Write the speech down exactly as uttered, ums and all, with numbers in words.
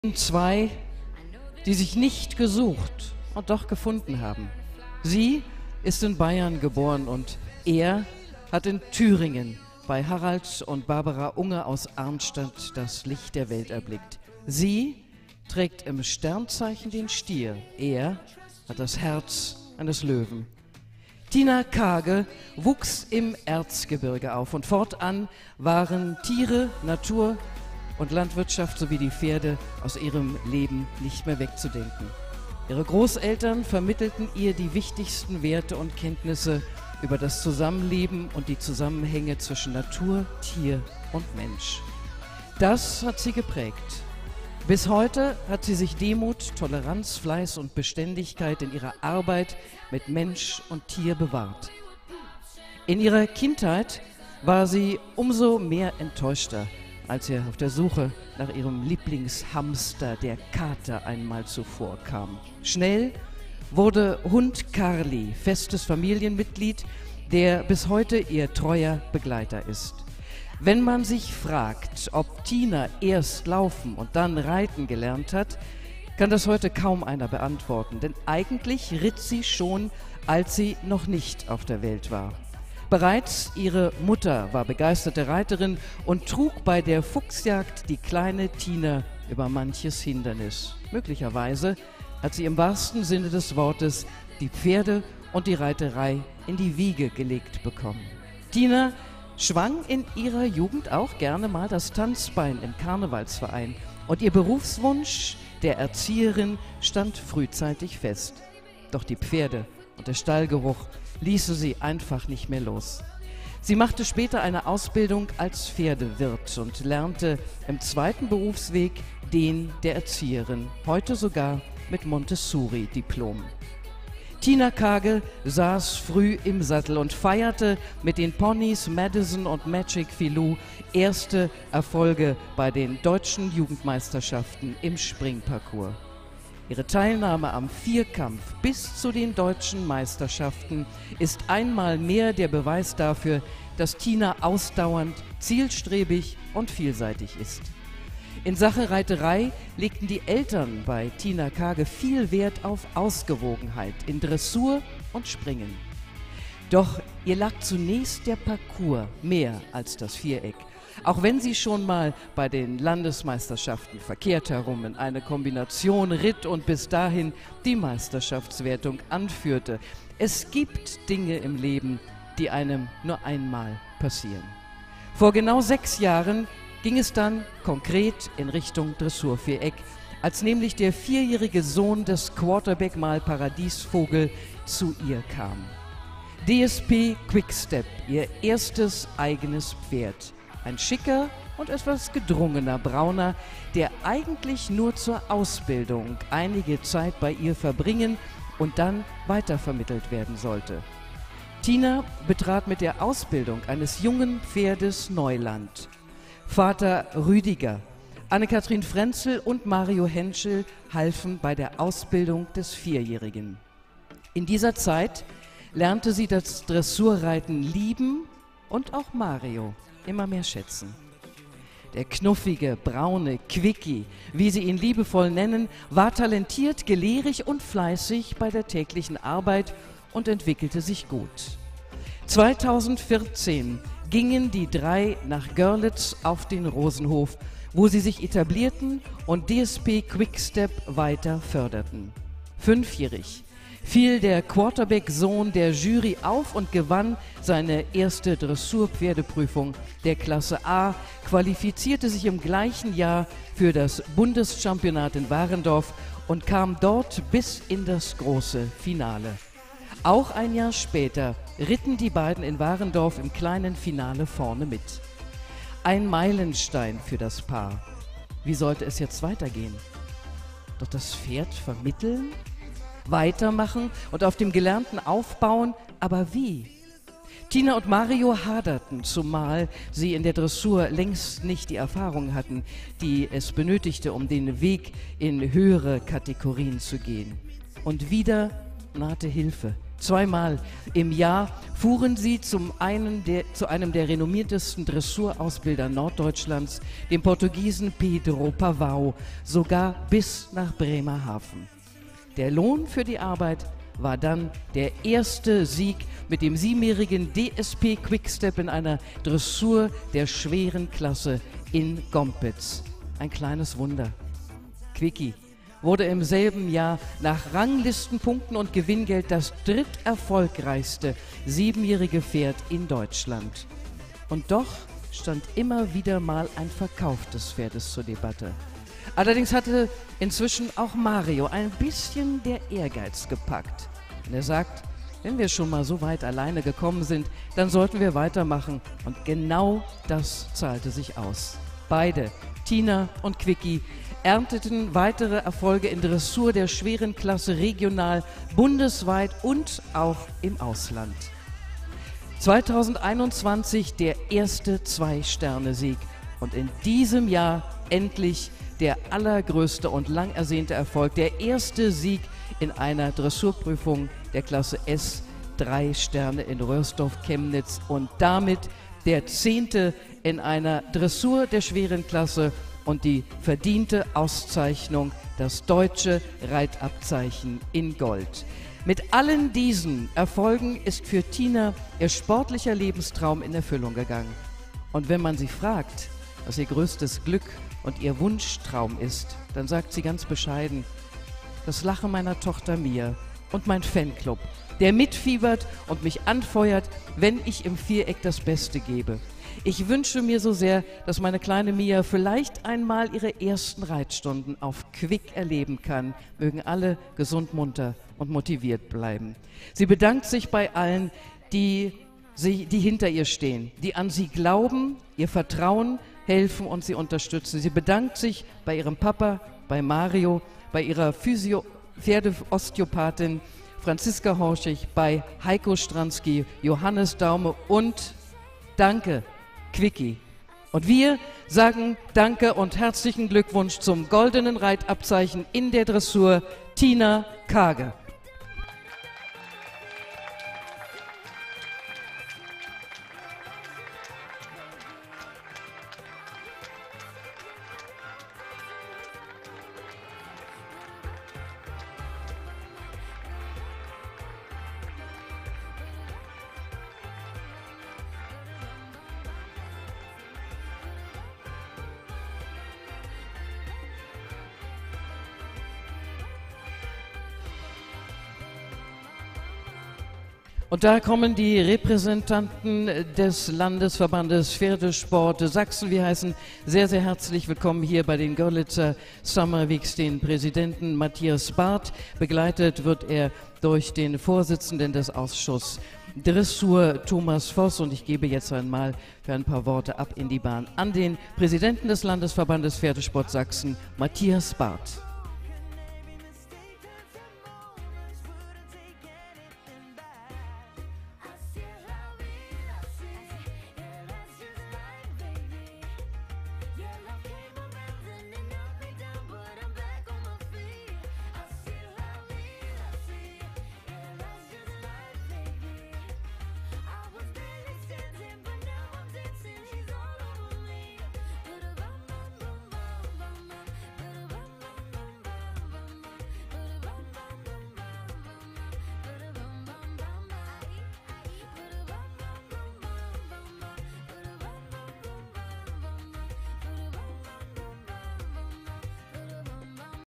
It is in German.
Zwei, die sich nicht gesucht und doch gefunden haben. Sie ist in Bayern geboren und er hat in Thüringen bei Harald und Barbara Unge aus Arnstadt das Licht der Welt erblickt. Sie trägt im Sternzeichen den Stier, er hat das Herz eines Löwen. Tina Kage wuchs im Erzgebirge auf und fortan waren Tiere, Natur und Landwirtschaft sowie die Pferde aus ihrem Leben nicht mehr wegzudenken. Ihre Großeltern vermittelten ihr die wichtigsten Werte und Kenntnisse über das Zusammenleben und die Zusammenhänge zwischen Natur, Tier und Mensch. Das hat sie geprägt. Bis heute hat sie sich Demut, Toleranz, Fleiß und Beständigkeit in ihrer Arbeit mit Mensch und Tier bewahrt. In ihrer Kindheit war sie umso mehr enttäuschter, als er auf der Suche nach ihrem Lieblingshamster, der Kater, einmal zuvor kam. Schnell wurde Hund Carly festes Familienmitglied, der bis heute ihr treuer Begleiter ist. Wenn man sich fragt, ob Tina erst laufen und dann reiten gelernt hat, kann das heute kaum einer beantworten, denn eigentlich ritt sie schon, als sie noch nicht auf der Welt war. Bereits ihre Mutter war begeisterte Reiterin und trug bei der Fuchsjagd die kleine Tina über manches Hindernis. Möglicherweise hat sie im wahrsten Sinne des Wortes die Pferde und die Reiterei in die Wiege gelegt bekommen. Tina schwang in ihrer Jugend auch gerne mal das Tanzbein im Karnevalsverein und ihr Berufswunsch der Erzieherin stand frühzeitig fest. Doch die Pferde und der Stallgeruch ließe sie einfach nicht mehr los. Sie machte später eine Ausbildung als Pferdewirt und lernte im zweiten Berufsweg den der Erzieherin, heute sogar mit Montessori-Diplom. Tina Kage saß früh im Sattel und feierte mit den Ponys Madison und Magic Filou erste Erfolge bei den deutschen Jugendmeisterschaften im Springparcours. Ihre Teilnahme am Vierkampf bis zu den deutschen Meisterschaften ist einmal mehr der Beweis dafür, dass Tina ausdauernd, zielstrebig und vielseitig ist. In Sachen Reiterei legten die Eltern bei Tina Kage viel Wert auf Ausgewogenheit in Dressur und Springen. Doch ihr lag zunächst der Parcours mehr als das Viereck. Auch wenn sie schon mal bei den Landesmeisterschaften verkehrt herum in eine Kombination ritt und bis dahin die Meisterschaftswertung anführte. Es gibt Dinge im Leben, die einem nur einmal passieren. Vor genau sechs Jahren ging es dann konkret in Richtung Dressurviereck, als nämlich der vierjährige Sohn des Quarterback Mal Paradiesvogel zu ihr kam. D S P Quickstep, ihr erstes eigenes Pferd. Ein schicker und etwas gedrungener Brauner, der eigentlich nur zur Ausbildung einige Zeit bei ihr verbringen und dann weitervermittelt werden sollte. Tina betrat mit der Ausbildung eines jungen Pferdes Neuland. Vater Rüdiger, Anne-Kathrin Frenzel und Mario Henschel halfen bei der Ausbildung des Vierjährigen. In dieser Zeit lernte sie das Dressurreiten lieben und auch Mario immer mehr schätzen. Der knuffige, braune Quickie, wie sie ihn liebevoll nennen, war talentiert, gelehrig und fleißig bei der täglichen Arbeit und entwickelte sich gut. zweitausendvierzehn gingen die drei nach Görlitz auf den Rosenhof, wo sie sich etablierten und D S P Quickstep weiter förderten. Fünfjährig fiel der Quarterback-Sohn der Jury auf und gewann seine erste Dressurpferdeprüfung der Klasse A, qualifizierte sich im gleichen Jahr für das Bundeschampionat in Warendorf und kam dort bis in das große Finale. Auch ein Jahr später ritten die beiden in Warendorf im kleinen Finale vorne mit. Ein Meilenstein für das Paar. Wie sollte es jetzt weitergehen? Doch das Pferd vermitteln? Weitermachen und auf dem Gelernten aufbauen, aber wie? Tina und Mario haderten, zumal sie in der Dressur längst nicht die Erfahrung hatten, die es benötigte, um den Weg in höhere Kategorien zu gehen. Und wieder nahte Hilfe. Zweimal im Jahr fuhren sie zum einen der, zu einem der renommiertesten Dressurausbilder Norddeutschlands, dem Portugiesen Pedro Pavão, sogar bis nach Bremerhaven. Der Lohn für die Arbeit war dann der erste Sieg mit dem siebenjährigen D S P Quickstep in einer Dressur der schweren Klasse in Gompitz. Ein kleines Wunder. Quickie wurde im selben Jahr nach Ranglistenpunkten und Gewinngeld das dritterfolgreichste siebenjährige Pferd in Deutschland. Und doch stand immer wieder mal ein Verkauf des Pferdes zur Debatte. Allerdings hatte inzwischen auch Mario ein bisschen der Ehrgeiz gepackt. Und er sagt, wenn wir schon mal so weit alleine gekommen sind, dann sollten wir weitermachen. Und genau das zahlte sich aus. Beide, Tina und Quickie, ernteten weitere Erfolge in Dressur der schweren Klasse regional, bundesweit und auch im Ausland. zweitausendeinundzwanzig der erste Zwei-Sterne-Sieg und in diesem Jahr endlich der allergrößte und lang ersehnte Erfolg, der erste Sieg in einer Dressurprüfung der Klasse S, drei Sterne in Röhrsdorf-Chemnitz und damit der zehnte in einer Dressur der schweren Klasse und die verdiente Auszeichnung, das deutsche Reitabzeichen in Gold. Mit allen diesen Erfolgen ist für Tina ihr sportlicher Lebenstraum in Erfüllung gegangen. Und wenn man sie fragt, was ihr größtes Glück und ihr Wunschtraum ist, dann sagt sie ganz bescheiden, das Lachen meiner Tochter Mia und mein Fanclub, der mitfiebert und mich anfeuert, wenn ich im Viereck das Beste gebe. Ich wünsche mir so sehr, dass meine kleine Mia vielleicht einmal ihre ersten Reitstunden auf Quick erleben kann. Mögen alle gesund, munter und motiviert bleiben. Sie bedankt sich bei allen, die, sie, die hinter ihr stehen, die an sie glauben, ihr Vertrauen, helfen und sie unterstützen. Sie bedankt sich bei ihrem Papa, bei Mario, bei ihrer Physio- Pferdeosteopathin Franziska Horschig, bei Heiko Stransky, Johannes Daume und danke, Quickie. Und wir sagen Danke und herzlichen Glückwunsch zum goldenen Reitabzeichen in der Dressur, Tina Kage. Und da kommen die Repräsentanten des Landesverbandes Pferdesport Sachsen. Wir heißen sehr, sehr herzlich willkommen hier bei den Görlitzer Summer Weeks den Präsidenten Matthias Barth. Begleitet wird er durch den Vorsitzenden des Ausschusses Dressur Thomas Voss. Und ich gebe jetzt einmal für ein paar Worte ab in die Bahn an den Präsidenten des Landesverbandes Pferdesport Sachsen, Matthias Barth.